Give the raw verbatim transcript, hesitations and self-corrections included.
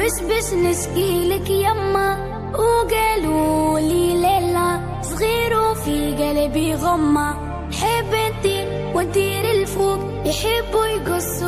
مش بش نشكيلك يما، وقالوا لي ليلى صغير وفي قلبي غمة، حب ندير وندير الفوق، يحبوا يقصوا